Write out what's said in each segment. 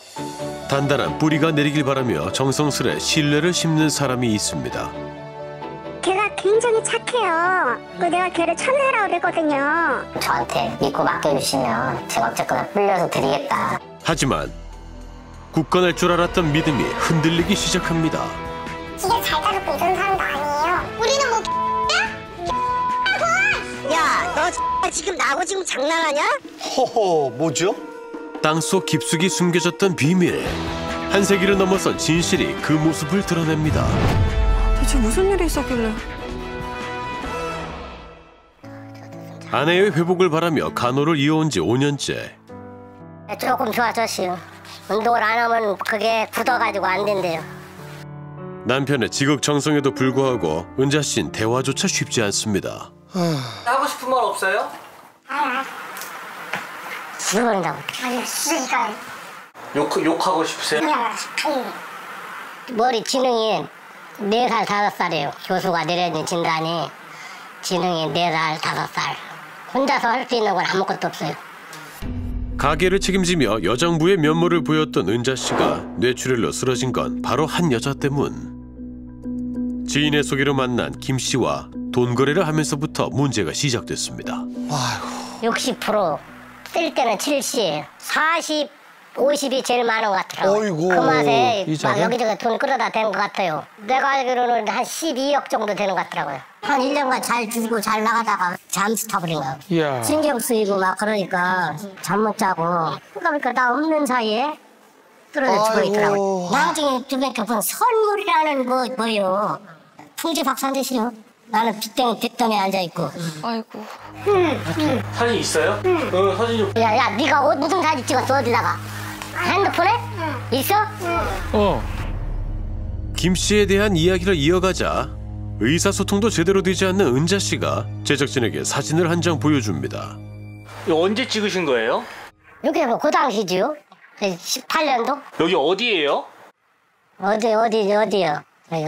단단한 뿌리가 내리길 바라며 정성스레 신뢰를 심는 사람이 있습니다. 걔가 굉장히 착해요. 내가 걔를 천사라고 그랬거든요. 저한테 믿고 맡겨주시면 제가 어쨌거나 불려서 드리겠다. 하지만 굳건할 줄 알았던 믿음이 흔들리기 시작합니다. 지가 잘 다루고 이런 사람도 아니에요. 우리는 뭐 야, 너 지금 나하고 지금 장난하냐? 허허, 뭐죠? 땅속 깊숙이 숨겨졌던 비밀. 한 세기를 넘어선 진실이 그 모습을 드러냅니다. 대체 무슨 일이 있었길래? 아내의 회복을 바라며 간호를 이어온 지 5년째. 조금 좋아졌어요. 운동을 안 하면 그게 굳어가지고 안 된대요. 남편의 지극정성에도 불구하고 은자 씨는 대화조차 쉽지 않습니다. 하고 싶은 말 없어요? 죽어버린다고. 아니, 쓰니까. 욕하고 싶으세요? 머리 지능이 4살, 5살이에요. 교수가 내려준 진단이 지능이 4살, 5살. 혼자서 할 수 있는 건 아무것도 없어요. 가게를 책임지며 여장부의 면모를 보였던 은자 씨가 뇌출혈로 쓰러진 건 바로 한 여자 때문. 지인의 소개로 만난 김 씨와 돈 거래를 하면서부터 문제가 시작됐습니다. 60%, 쓸 때는 70, 40, 50이 제일 많은 것 같더라고요. 어이구, 그 맛에 이자는? 막 여기저기 돈 끌어다 대는 것 같아요. 내가 알기로는 한 12억 정도 되는 것 같더라고요. 한 1년간 잘 주고 잘 나가다가 잠수 타버린 거예요. 이야. 신경 쓰이고 막 그러니까 잠 못 자고. 그러니까 나 없는 사이에 쓰러져 죽어 있더라고요. 나중에 주변 본 선물이라는 뭐예요. 풍지박산되시죠. 나는 빚덩이 앉아있고. 아이고. 사진 있어요? 사진 좀. 야, 네가 무슨 사진 찍었어? 어디다가? 핸드폰에? 있어? 김 씨에 대한 이야기를 이어가자 의사소통도 제대로 되지 않는 은자 씨가 제작진에게 사진을 한 장 보여줍니다. 이거 언제 찍으신 거예요? 이게 뭐 그 당시지요? 18년도? 여기 어디예요? 어디요? 내가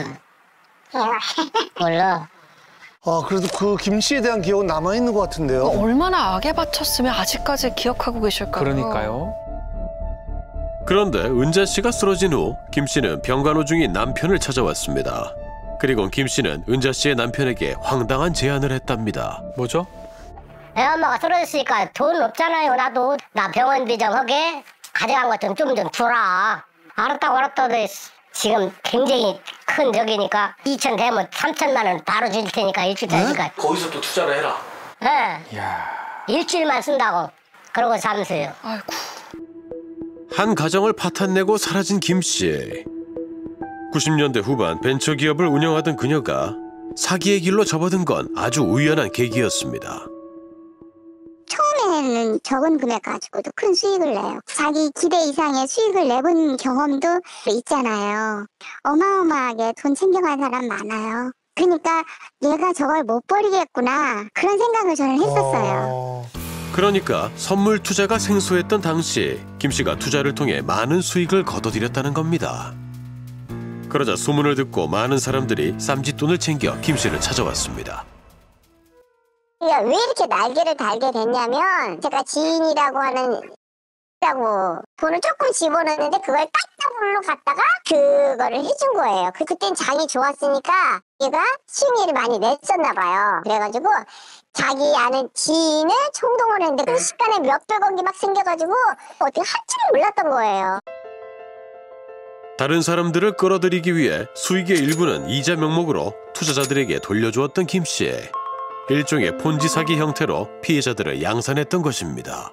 몰라. 아, 그래도 그 김 씨에 대한 기억은 남아있는 것 같은데요? 얼마나 악에 바쳤으면 아직까지 기억하고 계실까요? 그러니까요. 그런데 은자 씨가 쓰러진 후 김 씨는 병간호 중인 남편을 찾아왔습니다. 그리고 김 씨는 은자 씨의 남편에게 황당한 제안을 했답니다. 뭐죠? 애 엄마가 쓰러졌으니까 돈 없잖아요. 나도 나 병원비 좀 하게 가져간 것 좀 줘라. 알았다고 지금 굉장히 큰 적이니까 2천 되면 3천만 원 바로 줄 테니까 일주일 되니까. 거기서 또 투자를 해라. 네. 이야. 일주일만 쓴다고. 그러고 잠수요. 아이고. 한 가정을 파탄내고 사라진 김 씨. 90년대 후반 벤처기업을 운영하던 그녀가 사기의 길로 접어든 건 아주 우연한 계기였습니다. 처음에는 적은 금액 가지고도 큰 수익을 내요. 자기 기대 이상의 수익을 내본 경험도 있잖아요. 어마어마하게 돈 챙겨간 사람 많아요. 그러니까 얘가 저걸 못 버리겠구나 그런 생각을 저는 했었어요. 그러니까 선물 투자가 생소했던 당시 김 씨가 투자를 통해 많은 수익을 거둬들였다는 겁니다. 그러자 소문을 듣고 많은 사람들이 쌈짓돈을 챙겨 김 씨를 찾아왔습니다. 왜 이렇게 날개를 달게 됐냐면 제가 지인이라고 하는 라고 돈을 조금 집어넣는데 그걸 딱따블로 갖다가 그거를 해준 거예요. 그땐 장이 좋았으니까 얘가 수익률이 많이 냈었나 봐요. 그래가지고 자기 아는 지인을 총동원 했는데 그 시간에 몇백억이 막 생겨가지고 어떻게 할 줄을 몰랐던 거예요. 다른 사람들을 끌어들이기 위해 수익의 일부는 이자 명목으로 투자자들에게 돌려주었던 김 씨. 일종의 폰지 사기 형태로 피해자들을 양산했던 것입니다.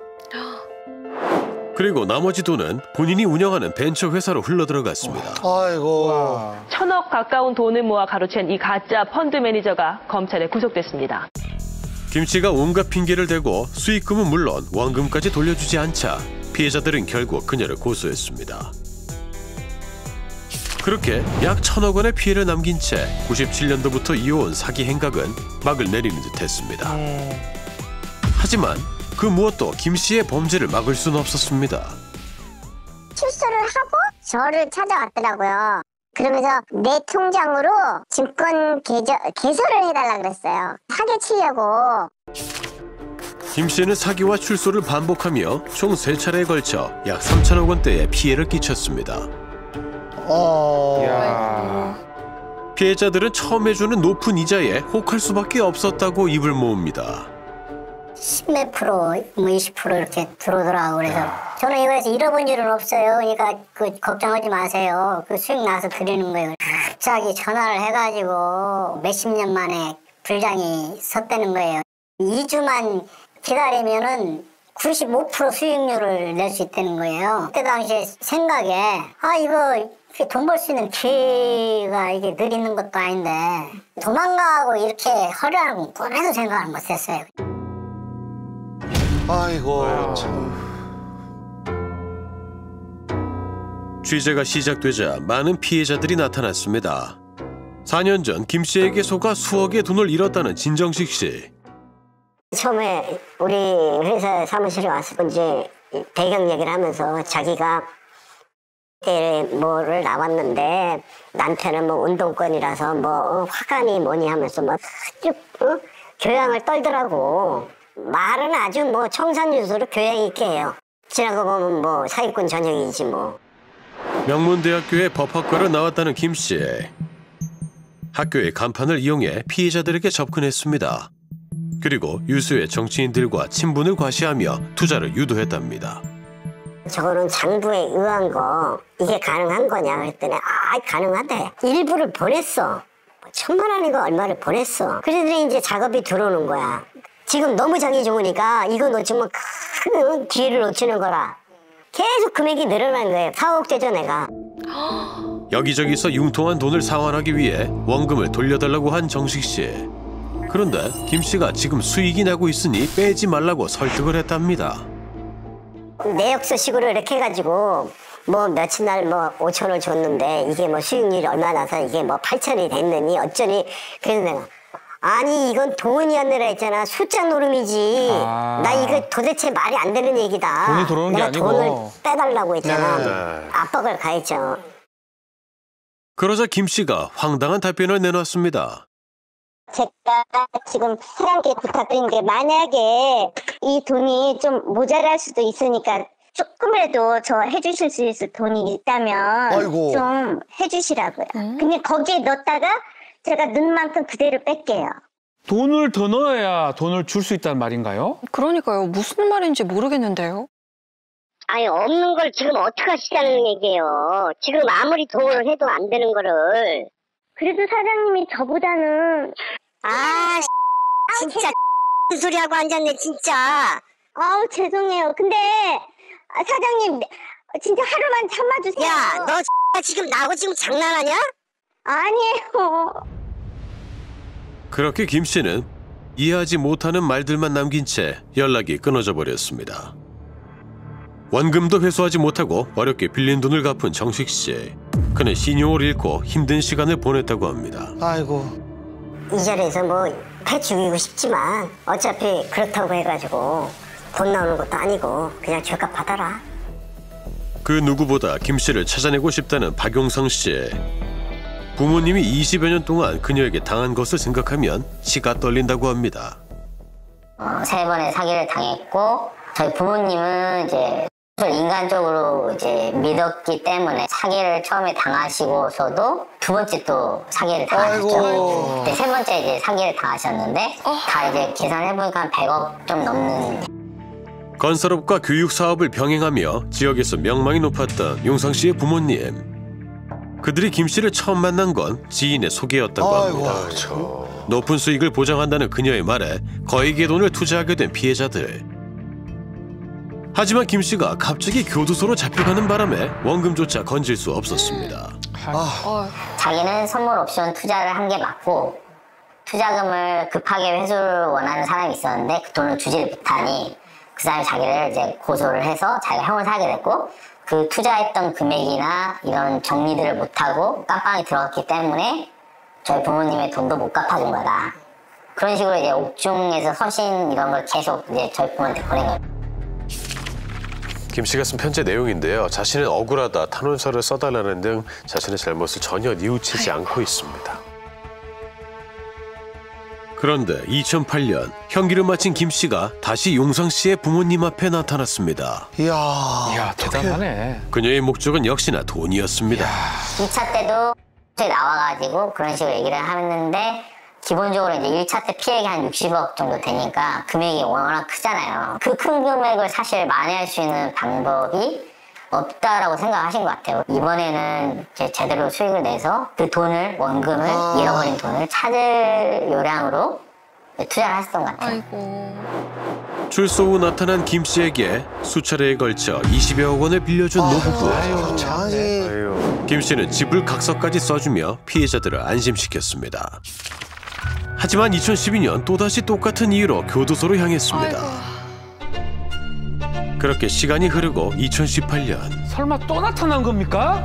그리고 나머지 돈은 본인이 운영하는 벤처 회사로 흘러들어갔습니다. 아이고. 1,000억 가까운 돈을 모아 가로챈 이 가짜 펀드 매니저가 검찰에 구속됐습니다. 김 씨가 온갖 핑계를 대고 수익금은 물론 원금까지 돌려주지 않자 피해자들은 결국 그녀를 고소했습니다. 그렇게 약 1,000억 원의 피해를 남긴 채 97년도부터 이어온 사기 행각은 막을 내리는 듯했습니다. 하지만 그 무엇도 김 씨의 범죄를 막을 수는 없었습니다. 출소를 하고 저를 찾아왔더라고요. 그러면서 내 통장으로 증권 개설을 해달라 그랬어요. 사기치려고. 김 씨는 사기와 출소를 반복하며 총 3차례에 걸쳐 약 3천억 원대의 피해를 끼쳤습니다. 피해자들은 처음 해주는 높은 이자에 혹할 수밖에 없었다고 입을 모읍니다. 10몇 프로, 뭐 20% 이렇게 들어오더라고. 그래서 저는 이거에서 잃어본 일은 없어요. 그러니까 걱정하지 마세요. 수익 나서 드리는 거예요. 갑자기 전화를 해가지고 몇십 년 만에 불장이 섰다는 거예요. 2주만 기다리면은 95% 수익률을 낼 수 있다는 거예요. 그때 당시에 생각에 이거 돈 벌 수 있는 기회가 이게 늘 있는 것도 아닌데 도망가고 이렇게 허리하는 건 꿈에도 생각을 못했어요. 아이고. 취재가 시작되자 많은 피해자들이 나타났습니다. 4년 전 김 씨에게 속아 수억의 돈을 잃었다는 진정식 씨. 처음에 우리 회사 사무실에 와서 이제 배경 얘기를 하면서 자기가 그때 뭐를 나왔는데 남편은 뭐 운동권이라서 뭐 화관이 뭐니 하면서 막 쭉 교양을 떨더라고. 말은 아주 뭐 청산유수로 교양 있게 해요. 지나고 보면 뭐 사기꾼 전형이지 뭐. 명문대학교의 법학과를 나왔다는 김 씨. 학교의 간판을 이용해 피해자들에게 접근했습니다. 그리고 유수의 정치인들과 친분을 과시하며 투자를 유도했답니다. 저거는 장부에 의한 거 이게 가능한 거냐 그랬더니 가능하대. 일부를 보냈어. 1,000만 원이고 얼마를 보냈어. 그러더니 이제 작업이 들어오는 거야. 지금 너무 자기 좋으니까 이거 놓치면 큰 기회를 놓치는 거라. 계속 금액이 늘어난 거예요. 4억째죠 내가. 여기저기서 융통한 돈을 상환하기 위해 원금을 돌려달라고 한 정식 씨. 그런데 김 씨가 지금 수익이 나고 있으니 빼지 말라고 설득을 했답니다. 내역서식으로 이렇게 해가지고 뭐 며칠 날 뭐 5천을 줬는데 이게 뭐 수익률이 얼마 나서 이게 뭐 8천이 됐느니 어쩌니. 그래서 내가 아니 이건 돈이 아니라 했잖아. 숫자 노름이지. 나 이거 도대체 말이 안 되는 얘기다. 돈이 들어오는 게 내가 아니고. 돈을 빼달라고 했잖아. 압박을 가했죠. 그러자 김 씨가 황당한 답변을 내놨습니다. 제가 지금 사람께 부탁드린 게 만약에 이 돈이 좀 모자랄 수도 있으니까 조금이라도 저 해주실 수 있을 돈이 있다면 아이고. 좀 해주시라고요. 그냥 거기에 넣었다가 제가 넣은 만큼 그대로 뺄게요. 돈을 더 넣어야 돈을 줄 수 있다는 말인가요? 그러니까요. 무슨 말인지 모르겠는데요. 아니 없는 걸 지금 어떻게 하시자는 얘기예요. 지금 아무리 돈을 해도 안 되는 거를. 그래도 사장님이 저보다는 진짜 소리 하고 앉았네 진짜. 아우 죄송해요. 근데 사장님 진짜 하루만 참아주세요. 야 너 지금 나하고 지금 장난하냐? 아니에요. 그렇게 김 씨는 이해하지 못하는 말들만 남긴 채 연락이 끊어져 버렸습니다. 원금도 회수하지 못하고 어렵게 빌린 돈을 갚은 정식 씨. 그는 신용을 잃고 힘든 시간을 보냈다고 합니다. 아이고. 이 자리에서 뭐 해 죽이고 싶지만 어차피 그렇다고 해가지고 돈 나오는 것도 아니고 그냥 죄값 받아라. 그 누구보다 김 씨를 찾아내고 싶다는 박용성 씨. 부모님이 20여 년 동안 그녀에게 당한 것을 생각하면 치가 떨린다고 합니다. 3번의 사기를 당했고 저희 부모님은 이제 인간적으로 이제 믿었기 때문에 사기를 처음에 당하시고서도 2번째 또 사기를 당하셨죠. 그때 3번째 이제 사기를 당하셨는데 다 이제 계산해보니까 한 100억 좀 넘는. 건설업과 교육 사업을 병행하며 지역에서 명망이 높았던 용상 씨의 부모님. 그들이 김 씨를 처음 만난 건 지인의 소개였다고 합니다. 높은 수익을 보장한다는 그녀의 말에 거액의 돈을 투자하게 된 피해자들. 하지만 김 씨가 갑자기 교도소로 잡혀가는 바람에 원금조차 건질 수 없었습니다. 자기는 선물 옵션 투자를 한 게 맞고 투자금을 급하게 회수를 원하는 사람이 있었는데 그 돈을 주지를 못하니 그 사람이 자기를 이제 고소를 해서 자기가 형을 사게 됐고 그 투자했던 금액이나 이런 정리들을 못하고 깜빵에 들어갔기 때문에 저희 부모님의 돈도 못 갚아준 거다. 그런 식으로 이제 옥중에서 서신 이런 걸 계속 이제 저희 부모한테 보낸 거예요. 김 씨가 쓴 편지 내용인데요. 자신은 억울하다, 탄원서를 써달라는 등 자신의 잘못을 전혀 뉘우치지 않고 있습니다. 그런데 2008년 형기를 마친 김 씨가 다시 용상 씨의 부모님 앞에 나타났습니다. 이야, 대단하네. 그녀의 목적은 역시나 돈이었습니다. 2차 때도 나와가지고 그런 식으로 얘기를 하는데 기본적으로 이제 1차 때 피해액이 한 60억 정도 되니까 금액이 워낙 크잖아요. 그 큰 금액을 사실 만회할 수 있는 방법이 없다라고 생각하신 것 같아요. 이번에는 제대로 수익을 내서 그 돈을, 원금을, 잃어버린 돈을 찾을 요량으로 투자를 하셨던 것 같아요. 아이고. 출소 후 나타난 김 씨에게 수차례에 걸쳐 20여억 원을 빌려준 노부부. 김 씨는 집을 각서까지 써주며 피해자들을 안심시켰습니다. 하지만 2012년 또다시 똑같은 이유로 교도소로 향했습니다. 그렇게 시간이 흐르고 2018년 설마 또 나타난 겁니까?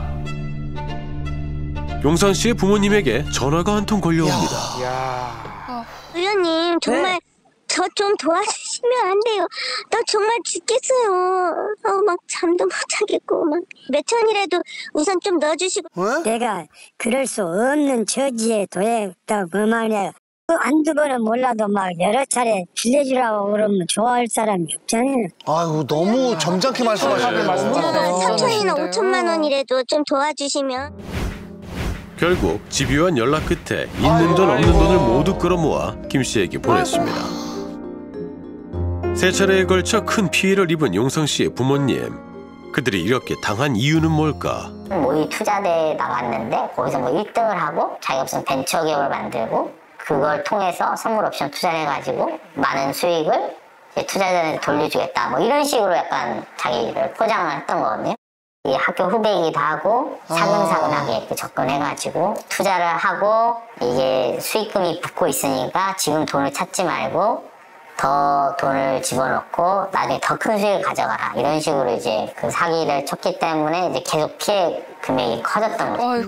용상 씨의 부모님에게 전화가 한 통 걸려옵니다. 이야. 의원님 정말 저 좀 도와주시면 안 돼요. 나 정말 죽겠어요. 막 잠도 못 자겠고 막 몇천이라도 우선 좀 넣어주시고. 내가 그럴 수 없는 처지에 도했다 그 말이야. 한두 번은 몰라도 막 여러 차례 빌려주라고 그러면 좋아할 사람이 없잖아요. 아이고 너무 점잖게 말씀하시네요. 3천이나 5천만 원이라도 좀 도와주시면. 결국 집요한 연락 끝에 있는 돈 없는 돈을 모두 끌어모아 김 씨에게 보냈습니다. 세 차례에 걸쳐 큰 피해를 입은 용상 씨의 부모님. 그들이 이렇게 당한 이유는 뭘까? 모의 투자대에 나갔는데 거기서 뭐 1등을 하고 자기가 무슨 벤처기업을 만들고 그걸 통해서 선물 옵션 투자를 해가지고 많은 수익을 투자자들한테 돌려주겠다. 뭐 이런 식으로 약간 자기를 포장을 했던 거거든요. 이 학교 후배이기도 하고 사근사근하게 접근해가지고 투자를 하고 이게 수익금이 붙고 있으니까 지금 돈을 찾지 말고 더 돈을 집어넣고 나중에 더 큰 수익을 가져가라. 이런 식으로 이제 그 사기를 쳤기 때문에 이제 계속 피해 금액이 커졌던 거죠. 아이고.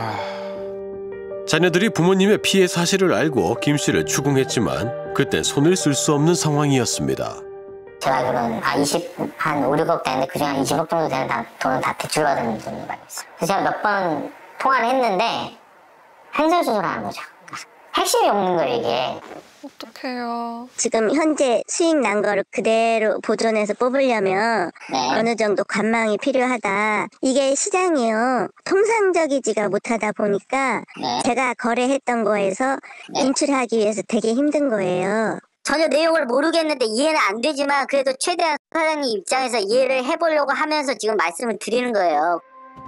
자녀들이 부모님의 피해 사실을 알고 김 씨를 추궁했지만 그땐 손을 쓸 수 없는 상황이었습니다. 제가 그런 한 5, 6억 되는데 그중에 한 20억 정도 되는 돈은 다 대출받은 돈으로 알고 있어요. 그래서 제가 몇 번 통화를 했는데 횡설수설하는 거죠. 핵심이 없는 거예요, 이게. 어떡해요. 지금 현재 수익 난 거를 그대로 보존해서 뽑으려면 어느 정도 관망이 필요하다. 이게 시장이요. 통상적이지가 못하다 보니까 제가 거래했던 거에서 인출하기 위해서 되게 힘든 거예요. 전혀 내용을 모르겠는데 이해는 안 되지만 그래도 최대한 사장님 입장에서 이해를 해보려고 하면서 지금 말씀을 드리는 거예요.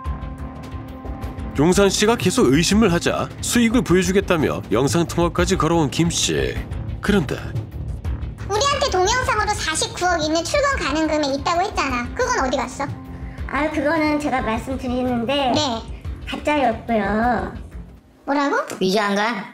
용산 씨가 계속 의심을 하자 수익을 보여주겠다며 영상통화까지 걸어온 김 씨. 그런데 우리한테 동영상으로 49억 있는 출금 가능 금액 있다고 했잖아. 그건 어디 갔어? 그거는 제가 말씀드리는데 가짜였고요. 뭐라고? 위조한가?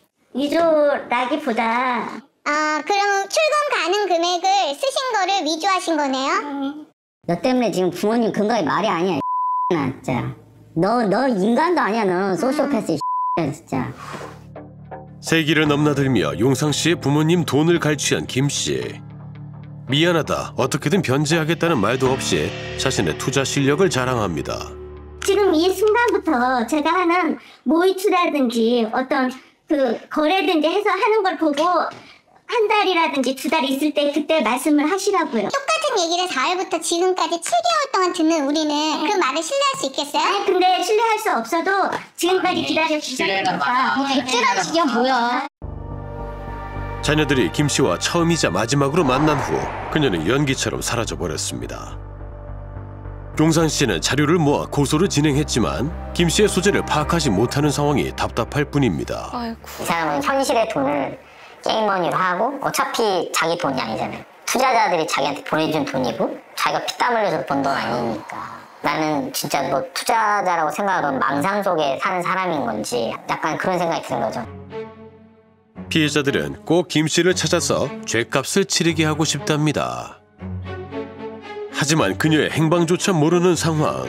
위조라기보다 그럼 출금 가능 금액을 쓰신 거를 위조하신 거네요? 너 때문에 지금 부모님 건강이 말이 아니야. 나 진짜. 너 인간도 아니야. 너 소시오패스 진짜. 세기를 넘나들며 용상 씨의 부모님 돈을 갈취한 김 씨. 미안하다, 어떻게든 변제하겠다는 말도 없이 자신의 투자 실력을 자랑합니다. 지금 이 순간부터 제가 하는 모의 투자든지 어떤 그 거래든지 해서 하는 걸 보고 한 달이라든지 두 달 있을 때 그때 말씀을 하시라고요. 똑같은 얘기를 4월부터 지금까지 7개월 동안 듣는 우리는 그 말을 신뢰할 수 있겠어요? 아니 근데 신뢰할 수 없어도 지금까지 기다려주셨으니까 기다려주시면 뭐야. 자녀들이 김 씨와 처음이자 마지막으로 만난 후 그녀는 연기처럼 사라져버렸습니다. 용산 씨는 자료를 모아 고소를 진행했지만 김 씨의 소재를 파악하지 못하는 상황이 답답할 뿐입니다. 아이고. 이 사람은 현실의 돈을 게임머니로 하고 어차피 자기 돈이 아니잖아요. 투자자들이 자기한테 보내준 돈이고 자기가 피땀 흘려서 번 돈 아니니까 나는 진짜 뭐 투자자라고 생각하면 망상 속에 사는 사람인 건지 약간 그런 생각이 드는 거죠. 피해자들은 꼭 김 씨를 찾아서 죗값을 치르게 하고 싶답니다. 하지만 그녀의 행방조차 모르는 상황.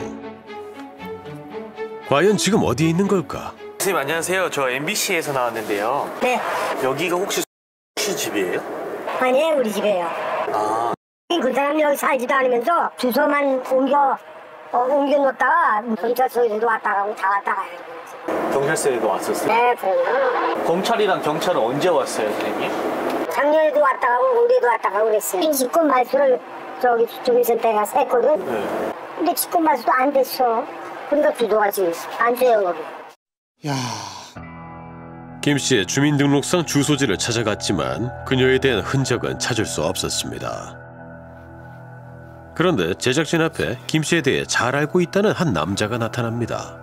과연 지금 어디에 있는 걸까? 선생님 안녕하세요. 저 MBC에서 나왔는데요. 네. 여기가 혹시 집이에요? 아니 우리 집이에요. 그 사람 여기 살지도 않으면서 주소만 옮겨 옮겨놓다가 경찰서에도 왔다 가고 다 왔다 가요. 경찰서에도 왔었어요? 네, 그럼요. 검찰이랑 경찰은 언제 왔어요, 선생님? 작년에도 왔다 가고 올해도 왔다 가고 그랬어요. 직권 말소를 저기서 내가 했거든. 네. 근데 직권 말소도 안 됐어. 그러니까 주소가 지금 안 돼요, 거기. 야, 김 씨의 주민등록상 주소지를 찾아갔지만 그녀에 대한 흔적은 찾을 수 없었습니다. 그런데 제작진 앞에 김 씨에 대해 잘 알고 있다는 한 남자가 나타납니다.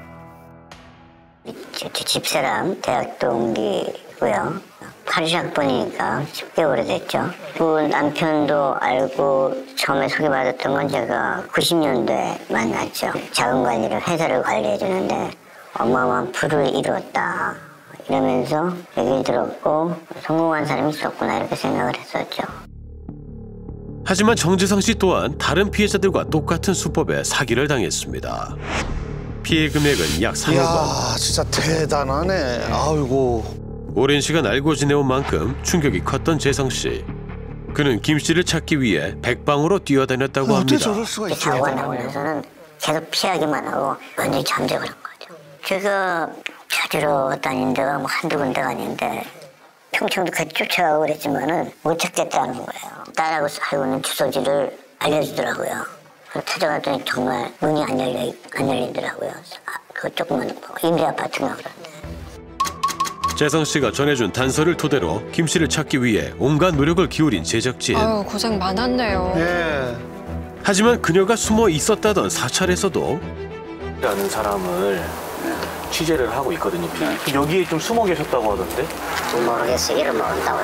집사람 대학 동기고요. 80학번이니까 10개월이 됐죠. 그 남편도 알고 처음에 소개받았던 건 제가 90년도에 만났죠. 자금관리를 회사를 관리해 주는데 어마어마한 부를 이루었다 이러면서 얘기를 들었고 성공한 사람이 있었구나 이렇게 생각을 했었죠. 하지만 정재상 씨 또한 다른 피해자들과 똑같은 수법에 사기를 당했습니다. 피해 금액은 약 3억 원. 야, 진짜 대단하네. 아이고. 오랜 시간 알고 지내온 만큼 충격이 컸던 재상 씨. 그는 김 씨를 찾기 위해 백방으로 뛰어다녔다고 어떻게 합니다. 저럴 수가 있죠? 자고 나오면서는 계속 피하기만 하고 완전히 잠적을 한 거죠. 제가 찾으러 다닌 데가 뭐 한두 군데가 아닌데 평창도 같이 쫓아가고 그랬지만은 못 찾겠다는 거예요. 딸하고 살고 있는 주소지를 알려주더라고요. 그래서 찾아갔더니 정말 문이 안 열리더라고요. 그 조그만 임대 아파트인가 그런데. 재상 씨가 전해준 단서를 토대로 김 씨를 찾기 위해 온갖 노력을 기울인 제작진. 아유, 고생 많았네요. 예. 하지만 그녀가 숨어 있었다던 사찰에서도 라는 사람을 취재를 하고 있거든요. 여기에 좀 숨어 계셨다고 하던데? 모르겠어요. 이름 모른다고.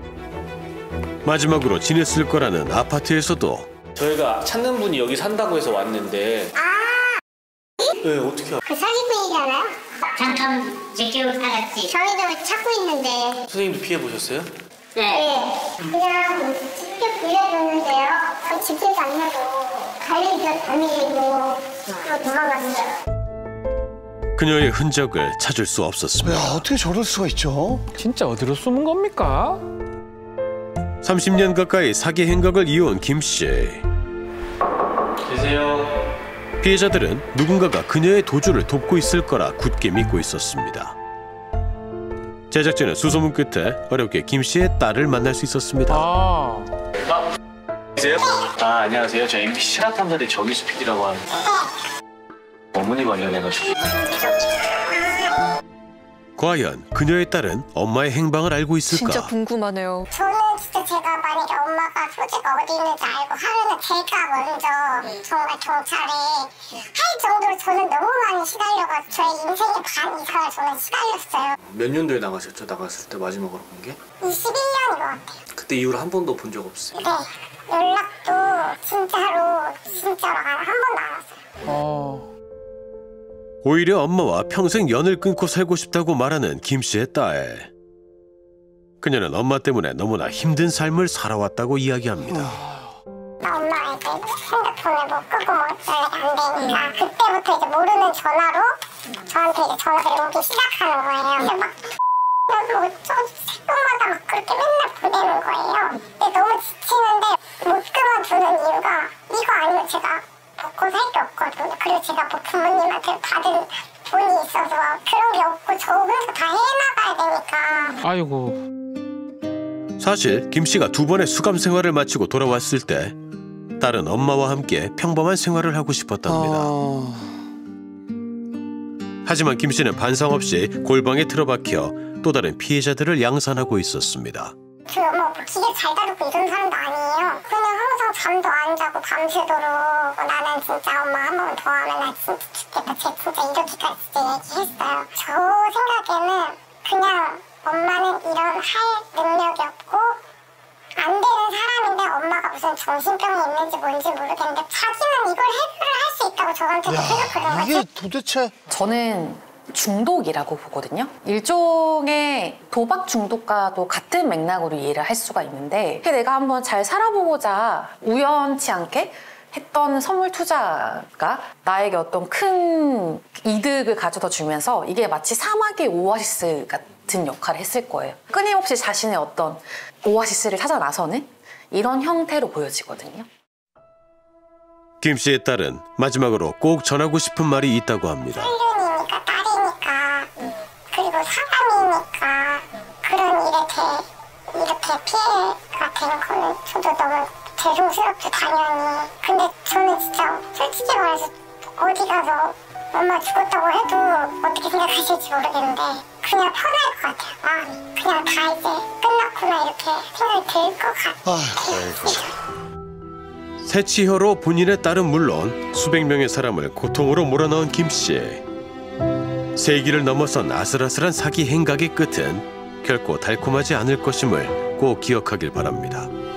마지막으로 지냈을 거라는 아파트에서도 저희가 찾는 분이 여기 산다고 해서 왔는데. 네, 어떻게 그 사기꾼이잖아요. 잠깐 제끼고 살았지. 저희도 찾고 있는데. 선생님도 피해 보셨어요? 네. 그냥 직접 빌려줬는데요. 집에서 안 내고 관리비도 다 밀리고 또 도망갔어요. 그녀의 흔적을 찾을 수 야, 없었습니다. 어떻게 저럴 수가 있죠? 진짜 어디로 숨은 겁니까? 30년 가까이 사기 행각을 이어온 김 씨. 계세요. 피해자들은 누군가가 그녀의 도주를 돕고 있을 거라 굳게 믿고 있었습니다. 제작진은 수소문 끝에 어렵게 김 씨의 딸을 만날 수 있었습니다. 계세요? 안녕하세요. 저 MBC 실화탐사대 정희수 PD라고 합니다. 어머니 관련해가지고. 과연 그녀의 딸은 엄마의 행방을 알고 있을까? 진짜 궁금하네요. 저는 진짜 제가 만약에 엄마가 소재가 어디 있는지 알고 하루는 제가 먼저 정말 경찰에 할 정도로 저는 너무 많이 시달려가지고 저의 인생의 반 이상을 저는 시달렸어요. 몇 년도에 나가셨죠? 나갔을 때 마지막으로 본 게? 21년인 것 같아요. 그때 이후로 한 번도 본 적 없어요? 네. 연락도 진짜로 한 번도 안 왔어요. 오히려 엄마와 평생 연을 끊고 살고 싶다고 말하는 김 씨의 딸. 그녀는 엄마 때문에 너무나 힘든 삶을 살아왔다고 이야기합니다. 엄마가 이제 핸드폰을 못 끄고 뭐 안 되니까 그때부터 이제 모르는 전화로 저한테 이제 전화들이 오기 시작하는 거예요. 근데 막 새벽마다 막 그렇게 맨날 보내는 거예요. 근데 너무 지치는데 못 그만두는 이유가 이거 아니면 제가 먹고 살 게 없거든요. 그리고 제가 뭐 부모님한테 받은 돈이 있어서 그런 게 없고 저 혼자 다 해나가야 되니까. 아이고. 사실 김 씨가 2번의 수감 생활을 마치고 돌아왔을 때 딸은 엄마와 함께 평범한 생활을 하고 싶었답니다. 하지만 김 씨는 반성 없이 골방에 틀어박혀 또 다른 피해자들을 양산하고 있었습니다. 뭐 기계 잘 다루고 이런 사람도 아니에요. 그냥 항상 잠도 안 자고 밤새도록 나는 진짜 엄마 한 번 더 하면 나 진짜 죽겠다. 쟤 진짜 이렇게까지 진짜 얘기했어요. 저 생각에는 그냥 엄마는 이런 할 능력이 없고 안 되는 사람인데 엄마가 무슨 정신병이 있는지 뭔지 모르겠는데 자기는 이걸 해결을 할 수 있다고 저한테 생각하는 거지. 이게 도대체 저는 중독이라고 보거든요. 일종의 도박 중독과도 같은 맥락으로 이해를 할 수가 있는데 내가 한번 잘 살아보고자 우연치 않게 했던 선물 투자가 나에게 어떤 큰 이득을 가져다 주면서 이게 마치 사막의 오아시스 같은 역할을 했을 거예요. 끊임없이 자신의 어떤 오아시스를 찾아 나서는 이런 형태로 보여지거든요. 김 씨의 딸은 마지막으로 꼭 전하고 싶은 말이 있다고 합니다. 딸년이니까 딸이니까 그리고 사람이니까 그런 이렇게 피해가 되는 거는 저도 너무 죄송스럽죠 당연히. 근데 저는 진짜 솔직히 말해서 어디 가서 엄마 죽었다고 해도 어떻게 생각하실지 모르겠는데 그냥 편할 것 같아요. 마음이 그냥 다 이제 끝났구나 이렇게 생각이 들 것 같아요. 새치혀로 본인의 딸은 물론 수백 명의 사람을 고통으로 몰아넣은 김 씨. 세기를 넘어선 아슬아슬한 사기 행각의 끝은 결코 달콤하지 않을 것임을 꼭 기억하길 바랍니다.